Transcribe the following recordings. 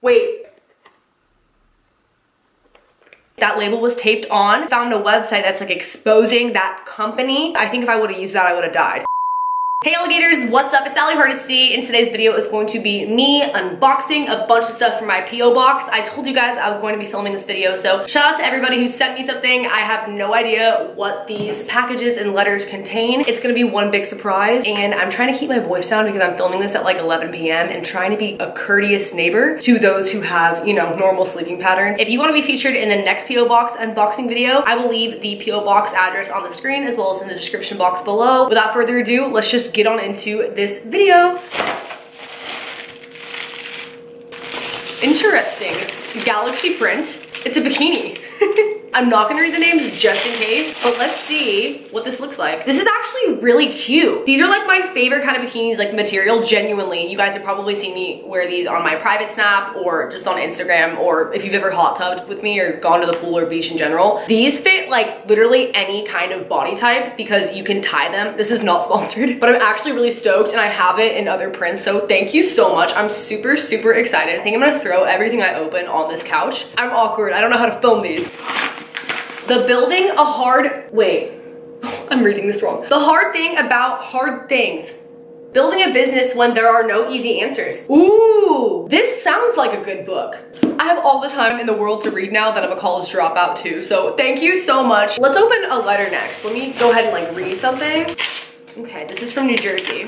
Wait. That label was taped on. Found a website that's like exposing that company. I think if I would have used that, I would have died. Hey alligators, what's up? It's Hardesty, and today's video is going to be me unboxing a bunch of stuff from my P.O. box. I told you guys I was going to be filming this video, so shout out to everybody who sent me something. I have no idea what these packages and letters contain. It's gonna be one big surprise, and I'm trying to keep my voice down because I'm filming this at like 11 p.m. and trying to be a courteous neighbor to those who have, you know, normal sleeping patterns. If you want to be featured in the next P.O. box unboxing video, I will leave the P.O. box address on the screen as well as in the description box below. Without further ado, let's just get on into this video. Interesting. It's Galaxy print. It's a bikini. I'm not gonna read the names just in case, but let's see what this looks like. This is actually really cute. These are like my favorite kind of bikinis, like material, genuinely. You guys have probably seen me wear these on my private snap or just on Instagram, or if you've ever hot tubbed with me or gone to the pool or beach in general. These fit like literally any kind of body type because you can tie them. This is not sponsored, but I'm actually really stoked and I have it in other prints, so thank you so much. I'm super, super excited. I think I'm gonna throw everything I open on this couch. I'm awkward. I don't know how to film these. The building a hard, wait, I'm reading this wrong. The hard thing about hard things. Building a business when there are no easy answers. Ooh, this sounds like a good book. I have all the time in the world to read now that I'm a college dropout too, so thank you so much. Let's open a letter next. Let me go ahead and like read something. Okay, this is from New Jersey.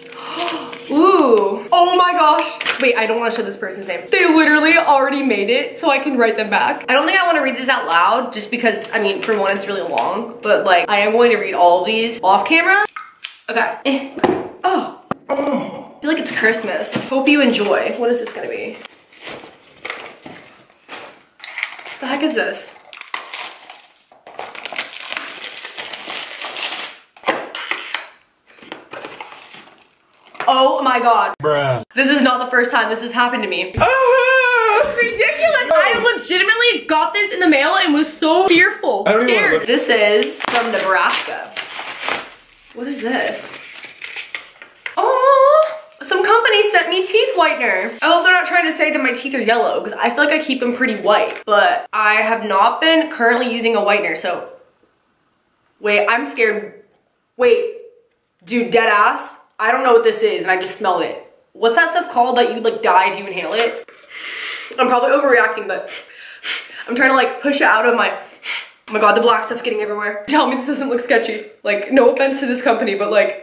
Ooh, oh my gosh. Wait, I don't want to show this person's name. They literally already made it so I can write them back. I don't think I want to read this out loud just because, I mean, for one, it's really long, but like, I am going to read all of these off camera. Okay. Oh. I feel like it's Christmas. Hope you enjoy. What is this gonna be? The heck is this? Oh my god. Bruh. This is not the first time this has happened to me. It's ridiculous. I legitimately got this in the mail and was so fearful, scared. This is from Nebraska. What is this? Oh, some company sent me teeth whitener. I hope they're not trying to say that my teeth are yellow because I feel like I keep them pretty white, but I have not been currently using a whitener, so. Wait, I'm scared. Wait, dude, dead ass. I don't know what this is and I just smelled it. What's that stuff called that you like die if you inhale it? I'm probably overreacting, but I'm trying to like push it out of my, oh my god, the black stuff's getting everywhere. Tell me this doesn't look sketchy. Like, no offense to this company, but like,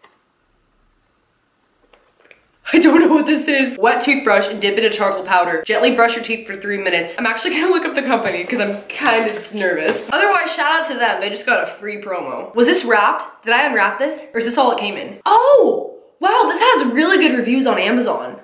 I don't know what this is. Wet toothbrush and dip it in charcoal powder. Gently brush your teeth for 3 minutes. I'm actually gonna look up the company because I'm kind of nervous. Otherwise, shout out to them. They just got a free promo. Was this wrapped? Did I unwrap this? Or is this all it came in? Oh, wow, this has really good reviews on Amazon.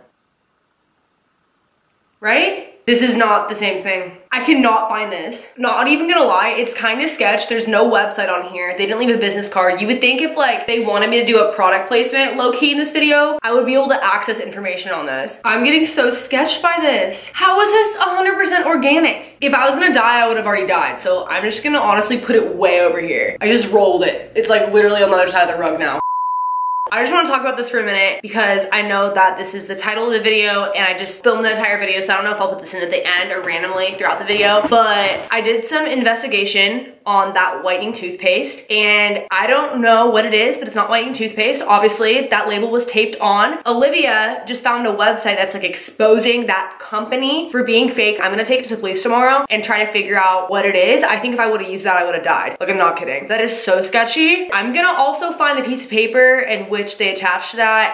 Right? This is not the same thing. I cannot find this. Not even gonna lie, it's kind of sketch. There's no website on here. They didn't leave a business card. You would think if like they wanted me to do a product placement low-key in this video, I would be able to access information on this. I'm getting so sketched by this. How is this 100% organic? If I was gonna die, I would have already died. So I'm just gonna honestly put it way over here. I just rolled it. It's like literally on the other side of the rug now. I just want to talk about this for a minute because I know that this is the title of the video and I just filmed the entire video, so I don't know if I'll put this in at the end or randomly throughout the video, but I did some investigation on that whitening toothpaste and I don't know what it is, but it's not whitening toothpaste. Obviously, that label was taped on. Olivia just found a website that's like exposing that company for being fake. I'm gonna take it to the police tomorrow and try to figure out what it is. I think if I would have used that, I would have died. Like, I'm not kidding. That is so sketchy. I'm gonna also find the piece of paper in which they attached to that.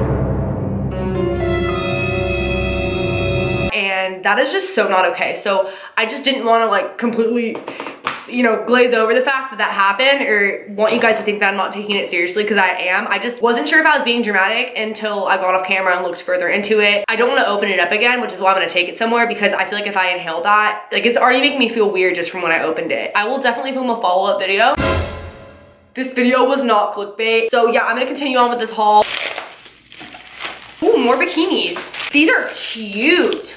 And that is just so not okay. So I just didn't want to like completely, you know, glaze over the fact that that happened or want you guys to think that I'm not taking it seriously because I am. I just wasn't sure if I was being dramatic until I got off camera and looked further into it. I don't want to open it up again, which is why I'm going to take it somewhere because I feel like if I inhale that, like it's already making me feel weird just from when I opened it. I will definitely film a follow-up video. This video was not clickbait. So yeah, I'm going to continue on with this haul. Ooh, more bikinis. These are cute.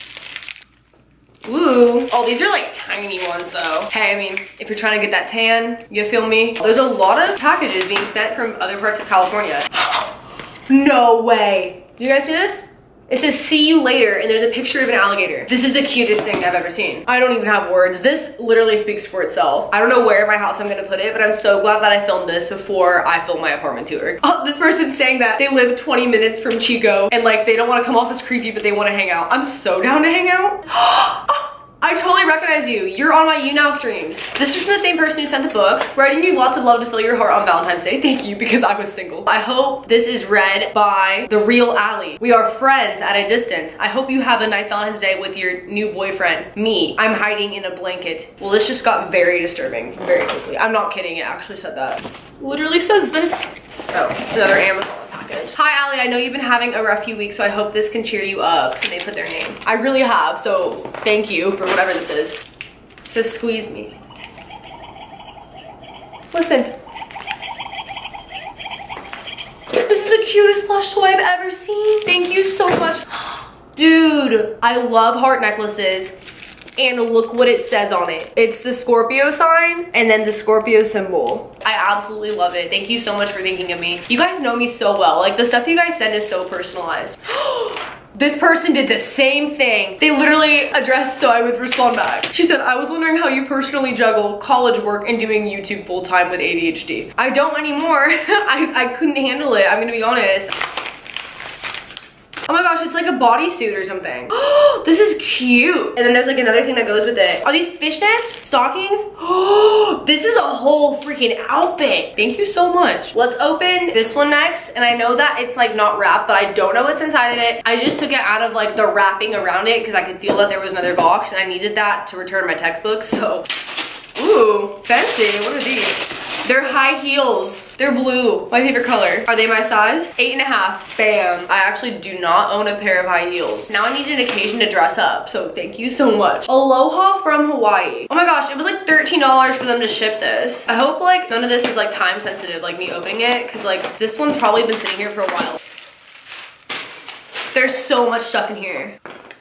Ooh. Oh, these are like tiny ones though. Hey, I mean, if you're trying to get that tan, you feel me? There's a lot of packages being sent from other parts of California. No way. Do you guys see this? It says, see you later, and there's a picture of an alligator. This is the cutest thing I've ever seen. I don't even have words. This literally speaks for itself. I don't know where in my house I'm gonna put it, but I'm so glad that I filmed this before I film my apartment tour. Oh, this person's saying that they live 20 minutes from Chico, and like, they don't wanna come off as creepy, but they wanna hang out. I'm so down to hang out. I totally recognize you. You're on my You Now streams. This is from the same person who sent the book. Writing you lots of love to fill your heart on Valentine's Day. Thank you, because I was single. I hope this is read by The Real Allie. We are friends at a distance. I hope you have a nice Valentine's Day with your new boyfriend. Me, I'm hiding in a blanket. Well, this just got very disturbing very quickly. I'm not kidding, it actually said that. Literally says this. Oh, it's another Amazon package. Hi, Allie, I know you've been having a rough few weeks, so I hope this can cheer you up. And they put their name. I really have, so thank you for whatever this is. It says, squeeze me. Listen. This is the cutest plush toy I've ever seen. Thank you so much. Dude, I love heart necklaces. And look what it says on it. It's the Scorpio sign and then the Scorpio symbol. I absolutely love it. Thank you so much for thinking of me. You guys know me so well. Like, the stuff you guys send is so personalized. This person did the same thing. They literally addressed so I would respond back. She said, I was wondering how you personally juggle college work and doing YouTube full time with ADHD. I don't anymore. I couldn't handle it, I'm gonna be honest. Oh my gosh, it's like a bodysuit or something. Oh, this is cute. And then there's like another thing that goes with it. Are these fishnets? Stockings? Oh, this is a whole freaking outfit. Thank you so much. Let's open this one next. And I know that it's like not wrapped, but I don't know what's inside of it. I just took it out of like the wrapping around it because I could feel that there was another box and I needed that to return my textbook. So, ooh, fancy. What are these? They're high heels. They're blue, my favorite color. Are they my size? 8.5, bam. I actually do not own a pair of high heels. Now I need an occasion to dress up, so thank you so much. Aloha from Hawaii. Oh my gosh, it was like $13 for them to ship this. I hope like none of this is like time sensitive, like me opening it, cause like this one's probably been sitting here for a while. There's so much stuff in here.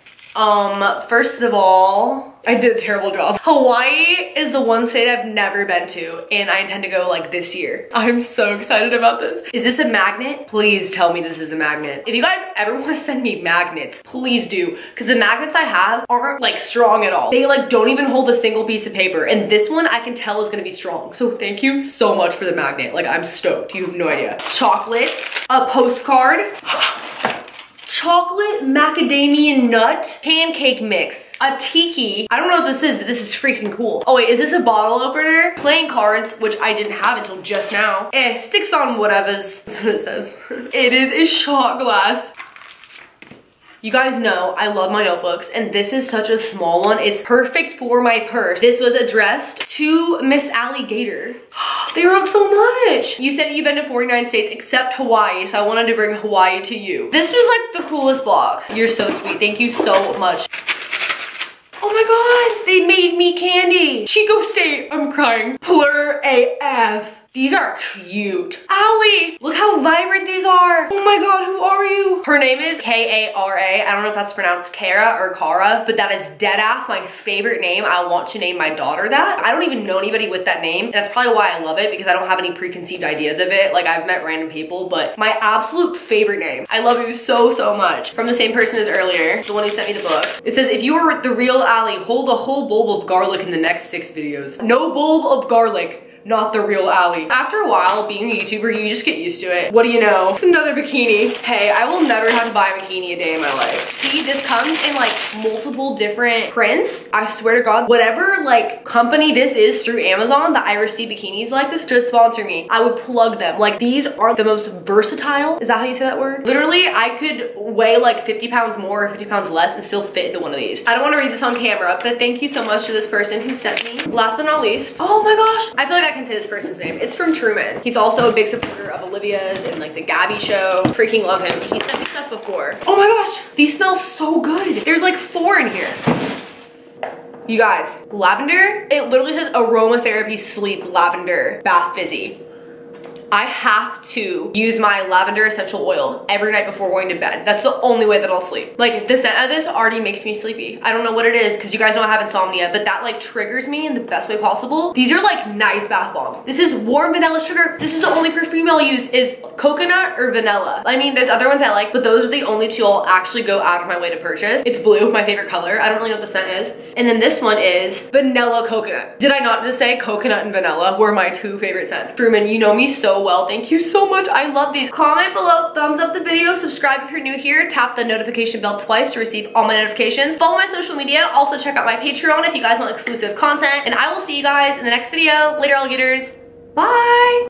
First of all, I did a terrible job. Hawaii is the one state I've never been to, and I intend to go like this year. I'm so excited about this. Is this a magnet? Please tell me this is a magnet. If you guys ever want to send me magnets, please do, because the magnets I have aren't like strong at all. They like don't even hold a single piece of paper, and this one I can tell is gonna be strong. So thank you so much for the magnet. Like, I'm stoked. You have no idea. Chocolate, a postcard. Chocolate macadamia nut pancake mix, a tiki. I don't know what this is, but this is freaking cool. Oh wait, is this a bottle opener? Playing cards, which I didn't have until just now. Sticks on whatevers. That's what it says. It is a shot glass. You guys know I love my notebooks, and this is such a small one. It's perfect for my purse. This was addressed to Miss Alligator. They wrote so much. You said you've been to 49 states except Hawaii, so I wanted to bring Hawaii to you. This was like the coolest box. You're so sweet. Thank you so much. Oh my god, they made me candy. Chico State, I'm crying. Plur AF. These are cute. Allie, look how vibrant these are. Oh my god, who are you? Her name is K-A-R-A. I don't know if that's pronounced Kara or Kara, but that is dead ass my favorite name. I want to name my daughter that. I don't even know anybody with that name. And that's probably why I love it, because I don't have any preconceived ideas of it. Like, I've met random people, but my absolute favorite name. I love you so, so much. From the same person as earlier, the one who sent me the book. It says, if you were the real Allie, hold a whole bulb of garlic in the next 6 videos. No bulb of garlic. Not the real Allie. After a while, being a YouTuber, you just get used to it. What do you know? It's another bikini. Hey, I will never have to buy a bikini a day in my life. See, this comes in like multiple different prints. I swear to God, whatever like company this is through Amazon that I receive bikinis like this should sponsor me. I would plug them. Like, these are the most versatile. Is that how you say that word? Literally, I could weigh like 50 pounds more or 50 pounds less and still fit into one of these. I don't want to read this on camera, but thank you so much to this person who sent me. Last but not least, oh my gosh, I feel like I can say this person's name. It's from Truman. He's also a big supporter of Olivia's and like the Gabby show. Freaking love him. He sent me stuff before. Oh my gosh, these smell so good. There's like 4 in here. You guys, lavender, it literally says aromatherapy sleep lavender bath fizzy. I have to use my lavender essential oil every night before going to bed. That's the only way that I'll sleep. Like the scent of this already makes me sleepy. I don't know what it is because you guys know I have insomnia, but that like triggers me in the best way possible. These are like nice bath bombs. This is warm vanilla sugar. This is the only perfume I'll use is coconut or vanilla. I mean, there's other ones I like, but those are the only two I'll actually go out of my way to purchase. It's blue, my favorite color. I don't really know what the scent is. And then this one is vanilla coconut. Did I not just say coconut and vanilla were my two favorite scents? Truman, you know me so well. Thank you so much. I love these. Comment below, thumbs up the video, subscribe if you're new here, tap the notification bell twice to receive all my notifications. Follow my social media. Also check out my Patreon if you guys want exclusive content. And I will see you guys in the next video. Later, alligators. Bye.